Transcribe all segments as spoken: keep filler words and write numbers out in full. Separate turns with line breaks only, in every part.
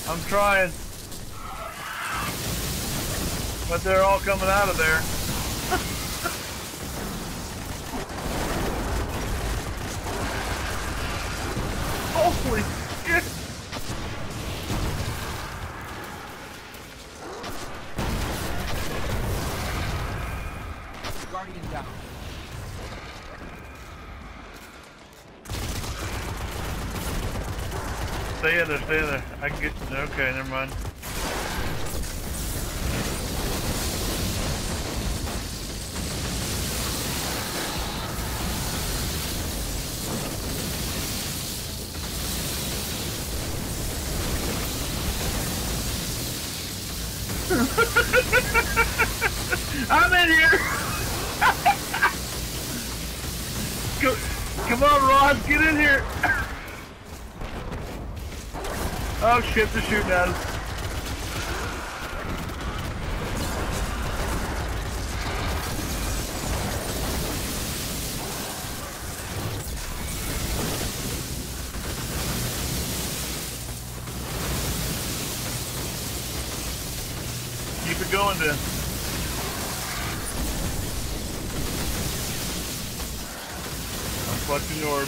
I'm trying. But they're all coming out of there. Holy shit!
Guardian down.
Stay in there, stay in there. I can get. Okay, never mind. I'm in here! Go, come on, Rod, get in here! Oh shit, they're shooting at us. Keep it going then. I'm clutching the orb.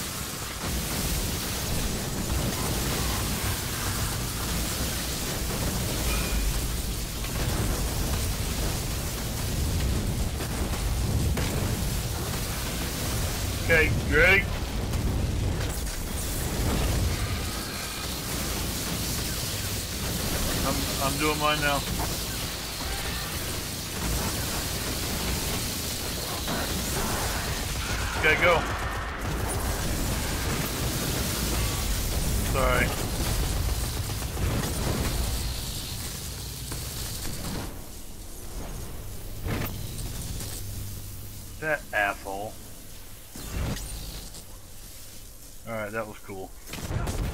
Okay, you ready? I'm I'm doing mine now. Okay, go. Sorry. That asshole. Alright, that was cool.